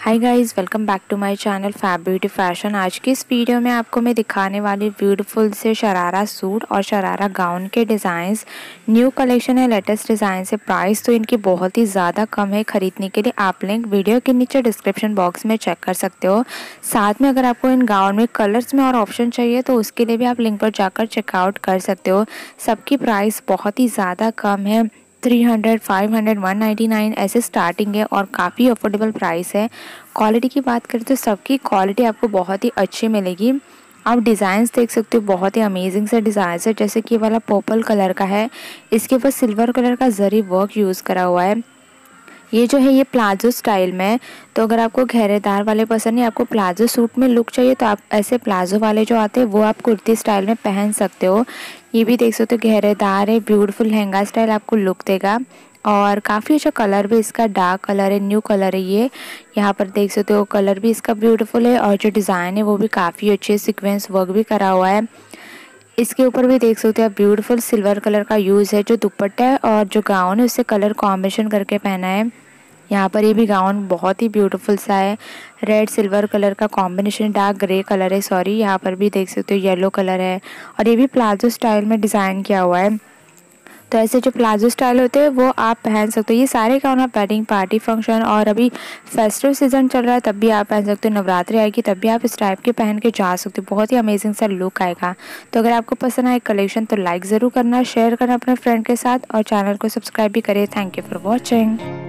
Hi guys, welcome back to my channel fab beauty fashion. आज की इस video में आपको मैं दिखाने वाली ब्यूटीफुल से शरारा सूट और शरारा गाउन के डिज़ाइंस न्यू कलेक्शन है, लेटेस्ट डिज़ाइन है। प्राइस तो इनकी बहुत ही ज़्यादा कम है। ख़रीदने के लिए आप लिंक वीडियो के नीचे डिस्क्रिप्शन बॉक्स में चेक कर सकते हो। साथ में अगर आपको इन गाउन में कलर्स में और ऑप्शन चाहिए तो उसके लिए भी आप लिंक पर जाकर चेकआउट कर सकते हो। सबकी प्राइस बहुत ही ज़्यादा कम है। 300, 500, 199 ऐसे स्टार्टिंग है और काफ़ी अफोर्डेबल प्राइस है। क्वालिटी की बात करें तो सबकी क्वालिटी आपको बहुत ही अच्छी मिलेगी। आप डिज़ाइंस देख सकते हो, बहुत ही अमेजिंग से डिज़ाइंस है। जैसे कि ये वाला पर्पल कलर का है, इसके ऊपर सिल्वर कलर का जरी वर्क यूज़ करा हुआ है। ये जो है ये प्लाजो स्टाइल में है। तो अगर आपको घेरेदार वाले पसंद नहीं, आपको प्लाजो सूट में लुक चाहिए तो आप ऐसे प्लाजो वाले जो आते हैं वो आप कुर्ती स्टाइल में पहन सकते हो। ये भी देख सकते हो घेरेदार है, ब्यूटीफुल लहंगा स्टाइल आपको लुक देगा। और काफ़ी अच्छा कलर भी इसका डार्क कलर है, न्यू कलर है ये। यहाँ पर देख सकते हो कलर भी इसका ब्यूटीफुल है और जो डिज़ाइन है वो भी काफ़ी अच्छे है, सीक्वेंस वर्क भी करा हुआ है। इसके ऊपर भी देख सकते हो आप ब्यूटीफुल सिल्वर कलर का यूज़ है। जो दुपट्टा है और जो गाउन है उससे कलर कॉम्बिनेशन करके पहना है। यहाँ पर ये भी गाउन बहुत ही ब्यूटीफुल सा है, रेड सिल्वर कलर का कॉम्बिनेशन, डार्क ग्रे कलर है सॉरी। यहाँ पर भी देख सकते हो येलो कलर है और ये भी प्लाजो स्टाइल में डिज़ाइन किया हुआ है। तो ऐसे जो प्लाजो स्टाइल होते हैं वो आप पहन सकते हो। ये सारे गाउन आप वेडिंग पार्टी फंक्शन और अभी फेस्टिव सीजन चल रहा है तब भी आप पहन सकते हो। नवरात्रि आएगी तब भी आप इस टाइप के पहन के जा सकते हो। बहुत ही अमेजिंग सा लुक आएगा। तो अगर आपको पसंद आए कलेक्शन तो लाइक ज़रूर करना, शेयर करना अपने फ्रेंड के साथ और चैनल को सब्सक्राइब भी करिए। Thank you for watching.